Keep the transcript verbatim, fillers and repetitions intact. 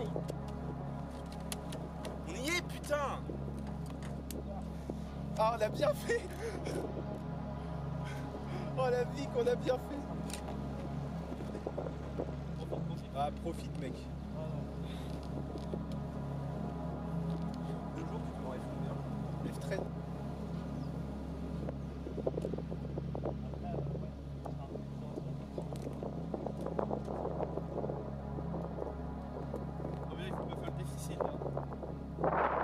essaye. On y est, putain. Ah, on a bien fait. Oh la vie qu'on a bien fait. Profite, profite. Ah, profite mec. Deux jours, tu peux m'en F combien? F treize. Après, euh, ouais, ça sera un peu plus Ah mais là, il faut pas faire le difficile là.